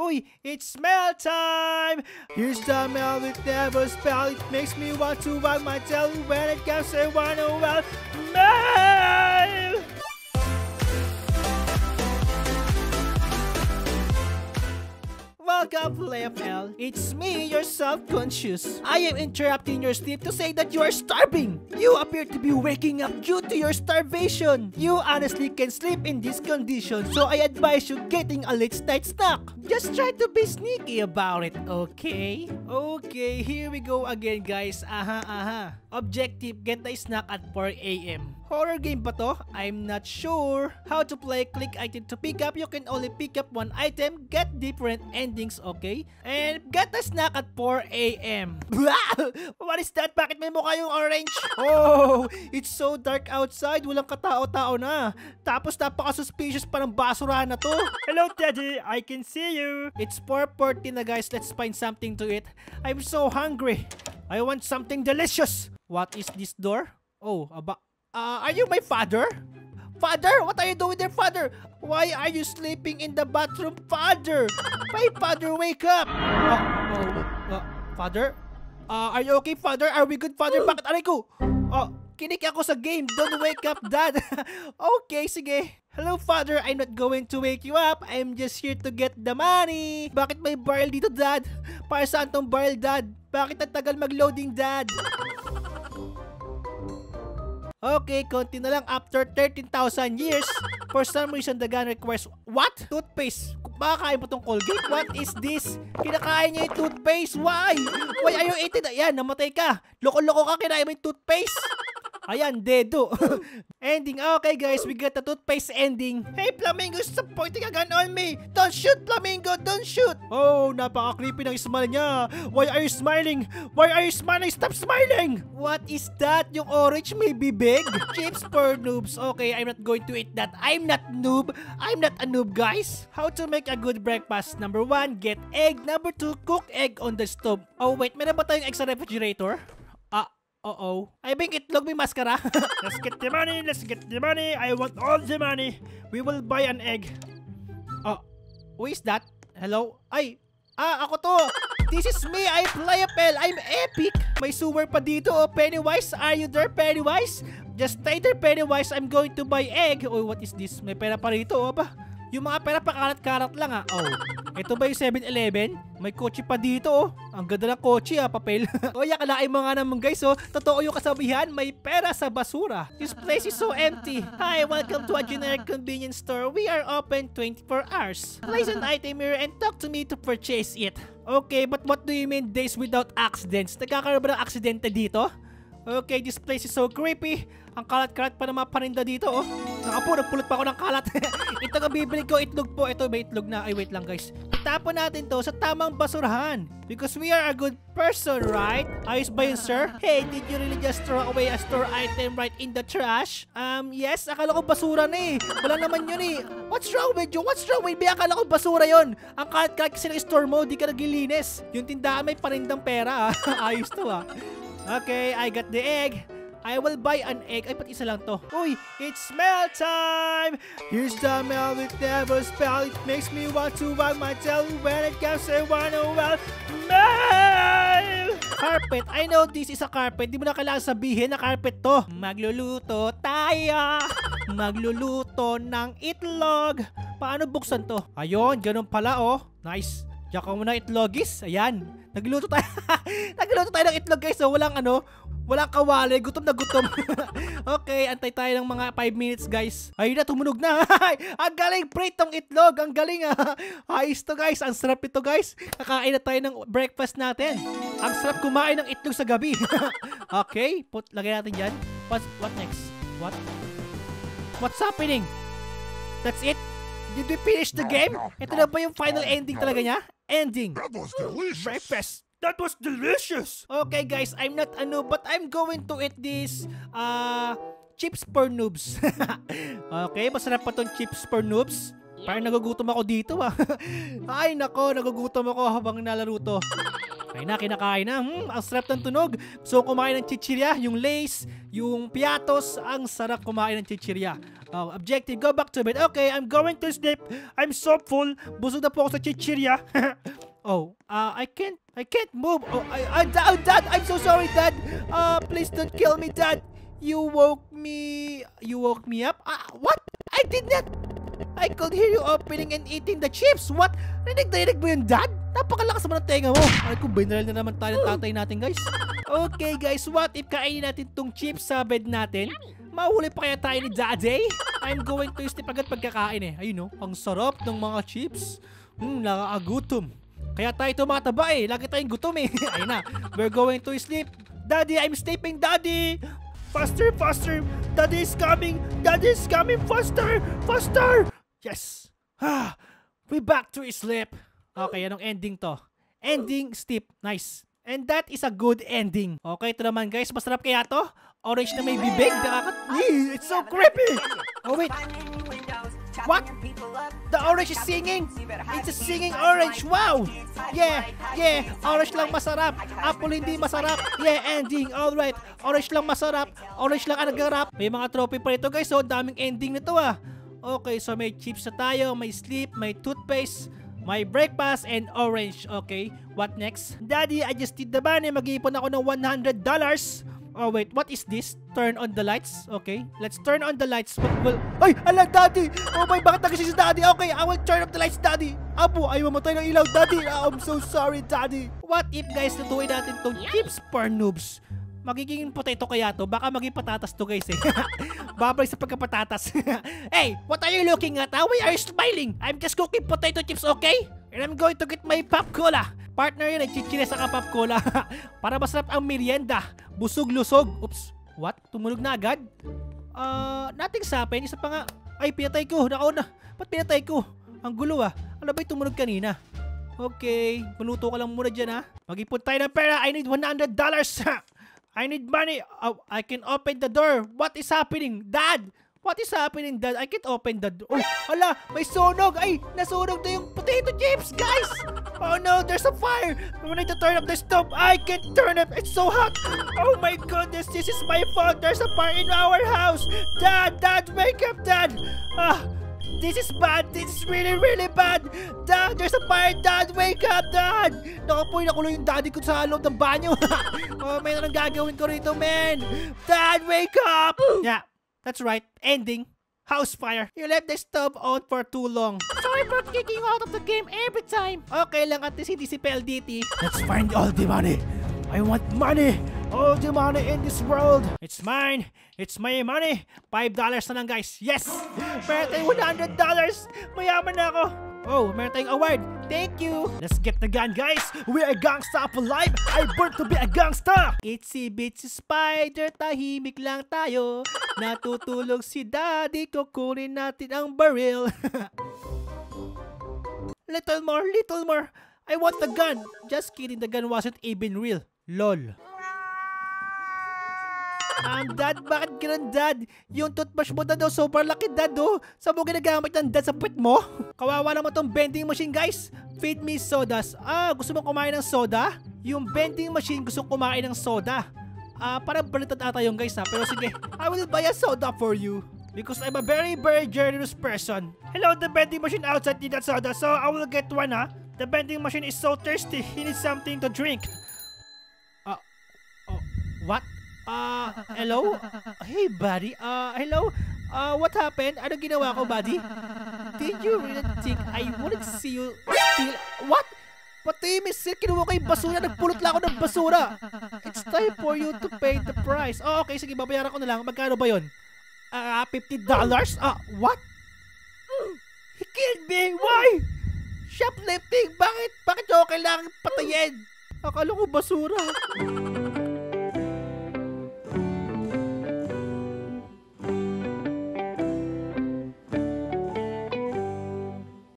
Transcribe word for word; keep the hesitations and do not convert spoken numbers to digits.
Uy, it's smell time! Here's the smell with never spell. It makes me want to wag my tail when it comes to one oh well smell! Welcome to F L. It's me, your self-conscious. I am interrupting your sleep to say that you are starving. You appear to be waking up due to your starvation. You honestly can sleep in this condition, so I advise you getting a late night snack. Just try to be sneaky about it, okay? Okay, here we go again, guys. Aha, aha. Objective, get a snack at four A M Horror game ba to? I'm not sure. How to play, click item to pick up. You can only pick up one item, get different endings, okay? And get a snack at four A M What is that? Bakit may mukha yung orange? Oh, it's so dark outside. Walang katao-tao na. Tapos napaka-suspicious pa ng basurahan na to. Hello, Daddy. I can see you. It's four forty na, guys. Let's find something to eat. I'm so hungry. I want something delicious. What is this door? Oh, aba. Uh, are you my father? Father? What are you doing there, father? Why are you sleeping in the bathroom, father? My father, wake up! Oh, oh, uh, father? Uh, are you okay, father? Are we good, father? Bakit aray ko? Oh, kinik ako sa game. Don't wake up, dad. Okay, sige. Hello, father. I'm not going to wake you up. I'm just here to get the money. Bakit may barrel dito, dad? Para saan tong barrel, dad? Bakit ang tagal mag-loading, dad? Okay, konti na lang after thirteen thousand years. For some reason, the gun requires what? Toothpaste. Baka kain mo tong Colgate? What is this? Kinakain niya yung toothpaste. Why? Why are you eating? Ayan, namatay ka. Loko-loko ka, kinain mo yung toothpaste. Ayan, dedo. Ending. Okay, guys, we got the toothpaste ending. Hey, Flamingo, stop pointing a gun on me. Don't shoot, Flamingo. Don't shoot. Oh, napaka-creepy ng smile niya. Why are you smiling? Why are you smiling? Stop smiling. What is that? Yung orange may bibig? Chips for noobs. Okay, I'm not going to eat that. I'm not noob. I'm not a noob, guys. How to make a good breakfast? Number one, get egg. Number two, cook egg on the stove. Oh, wait. Meron ba tayong egg sa refrigerator? Ah, uh-oh. I think itlog may maskara. Let's get the money. Let's get the money. I want all the money. We will buy an egg. Oh, who is that? Hello? Ay, ah, ako to. This is me. I play a pel. I'm epic. May sewer pa dito. Oh, Pennywise. Are you there, Pennywise? Just stay there, Pennywise. I'm going to buy egg. Oh, what is this? May pera pa rito. Oh, ba? Yung mga pera pa karat-karat lang, ah. Oh, ito ba yung seven eleven? May kotse pa dito, oh. Ang ganda ng kotse, ah, papel. O, yakalain mo nga naman, guys, oh. Totoo yung kasabihan, may pera sa basura. This place is so empty. Hi, welcome to a generic convenience store. We are open twenty-four hours. Place an item here and talk to me to purchase it. Okay, but what do you mean days without accidents? Nagkakaroon ba ng aksidente dito? Okay, this place is so creepy. Ang kalat-kalat pa ng mga paninda dito, oh. Nakapo, nagpulot pa ako ng kalat. Ito nga bibili ko, itlog po. Ito, may itlog na. Ay, wait lang, guys. Itapon natin to sa tamang basurahan. Because we are a good person, right? Ayos ba yun, sir? Hey, did you really just throw away a store item right in the trash? Um, yes. Akala ko basura na eh. Wala naman yun eh. What's wrong with you? What's wrong with me? Akala ko basura yun. Ang kalat-kalat kasi ng store mo, di ka nagilinis. Yung tindahan may panindang pera, ah. Ayos to, ah. Okay, I got the egg. I will buy an egg. Ay, pat isa lang to. Uy, it's smell time! Here's the smell with never spell. It makes me want to wag my tail when it comes to one oh well smell! Carpet. I know this is a carpet. Di mo na kailangan sabihin na carpet to. Magluluto tayo. Magluluto ng itlog. Paano buksan to? Ayun, ganun pala, oh. Nice. Diyan ka muna itlogis. Ayan. Nagluto tayo. Nagluto tayo ng itlog, guys. So, walang ano, walang kawali. Gutom na gutom. Okay, antay tayo ng mga five minutes, guys. Ayun na, tumunog na. Ang galing, pritong itlog. Ang galing, ah. Ayos to, guys. Ang sarap ito, guys. Kakain na tayo ng breakfast natin. Ang sarap kumain ng itlog sa gabi. Okay, put, lagay natin dyan. What, what next? What? What's happening? That's it? Did we finish the game? Ito na ba yung final ending talaga niya? Ending. That was delicious. Breakfast. That was delicious. Okay, guys, I'm not a noob, but I'm going to eat this uh, chips for noobs. Okay, masarap pa tong chips for noobs. Parang nagugutom ako dito, ah. Ay, nako, nagugutom ako habang nalaro to. Ay na, kinakain na. Hmm, ang sarap ng tunog. So, kumain ng chichirya, yung lace, yung piatos, ang sarap kumain ng chichirya. Oh, objective, go back to bed. Okay, I'm going to sleep. I'm so full. Busog na po ako sa chichirya. Oh, uh, I can't, I can't move. Oh, I, I, oh, Dad, I'm so sorry, Dad. Uh, please don't kill me, Dad. You woke me, you woke me up? Uh, what? I did not. I could hear you opening and eating the chips. What? Rinig-rinig mo yun, Dad? Napakalakas mo ng tenga mo. Ay ko, binral na naman tayo ng tatay natin, guys. Okay, guys, what if kainin natin tong chips sa bed natin? Mahuli pa kaya tayo ni Daddy? I'm going to sleep agad pagkakain eh. Ayun, no? Ang sarap ng mga chips. Hmm, nakakagutom. Kaya tayo tumataba eh. Lagi tayong gutom eh. Ayun na. We're going to sleep. Daddy, I'm sleeping, Daddy! Faster, faster! Daddy is coming! Daddy is coming! Faster! Faster! Yes! Ah, we back to sleep. Okay, anong ending to? Ending, sleep. Nice. And that is a good ending. Okay, ito naman guys. Masarap kaya to? Orange na may bibig. Nakakat... It's so creepy! Oh, wait. What? The orange is singing! It's a singing orange! Wow! Yeah! Yeah! Orange lang masarap! Apple hindi masarap! Yeah! Ending! Alright! Orange lang masarap! Orange lang ang nagarap! May mga trophy pa ito guys! So, daming ending nito ah! Okay, so may chips na tayo, may sleep, may toothpaste, may breakfast, and orange. Okay, what next? Daddy, I just did the money. Mag-iipon ako ng one hundred dollars. Oh wait, what is this? Turn on the lights. Okay, let's turn on the lights. Well, ay, ala, Daddy! Oh my, bakit nagising si Daddy? Okay, I will turn off the lights, Daddy. Apo, ay mamatay ng ilaw, Daddy. Oh, I'm so sorry, Daddy. What if guys, natutuin natin tong chips for noobs? Magiging potato kaya to? Baka maging patatas to guys eh. Babalik sa pagkapatatas. Hey, what are you looking at? Why are you smiling? I'm just cooking potato chips, okay? And I'm going to get my pop cola. Partner yun, nagchichile sa kapap cola. Para masarap ang merienda. Busog-lusog. Oops. What? Tumunog na agad? Uh, nothing's happened. Isa pa nga. Ay, pinatay ko. Nakauna. Ba't pinatay ko? Ang gulo ah. Ano ba'y tumunog kanina? Okay. Maluto ka lang muna dyan ha. Mag-ipon tayo ng pera. I need one hundred dollars. I need money. Oh, I can open the door. What is happening? Dad! What is happening, Dad? I can't open the door. Oh, hala, may sunog. Ay, nasunog na yung potato chips, guys. Oh no, there's a fire. We need to turn up the stove. I can't turn it. It's so hot. Oh my goodness, this is my fault. There's a fire in our house. Dad, Dad, wake up, Dad. Ah, this is bad. This is really, really bad. Dad, there's a fire. Dad, wake up, Dad. Nakapoy na kulo yung daddy ko sa loob ng banyo. Oh, may nang gagawin ko rito, man. Dad, wake up. Yeah. That's right. Ending. House fire. You left the stove on for too long. Sorry for kicking out of the game every time. Okay lang at least hindi si P L D T. Let's find all the money. I want money. All the money in this world. It's mine. It's my money. five dollars na lang guys. Yes! Meron tayong one hundred dollars. Mayaman na ako. Oh, meron tayong award. Thank you. Let's get the gun, guys. We're a gangsta for life. I born to be a gangsta. Itsy bitsy spider, tahimik lang tayo. Natutulog si Daddy, kukunin natin ang baril. Little more, little more. I want the gun. Just kidding, the gun wasn't even real. Lol. Ang Dad, bakit ganun, Dad? Yung toothbrush mo, Dad, oh, super laki, Dad, oh. Saan mo ginagamit ng Dad sa puwit mo? Kawawa naman tong vending machine, guys. Feed me sodas. Ah, gusto mo kumain ng soda? Yung vending machine gusto kumain ng soda. Ah, parang baliktad ata yung guys, ha. Pero sige, I will buy a soda for you. Because I'm a very, very generous person. Hello, the vending machine outside need that soda, so I will get one, ha. The vending machine is so thirsty. He needs something to drink. Ah, uh, oh, what? Uh, hello? Hey, buddy. Uh, hello? Uh, what happened? Ano ginawa ko, buddy? Did you really think I wouldn't see you steal? What? Pati, miss, kinuha ko yung basura. Nagpulot lang ako ng basura. It's time for you to pay the price. Oh, okay. Sige, babayaran ko na lang. Magkano ba yun? Ah, uh, fifty dollars? Ah, uh, what? He killed me. Why? Shoplifting. Bakit? Bakit yung kailangan patayin? Akala ko basura.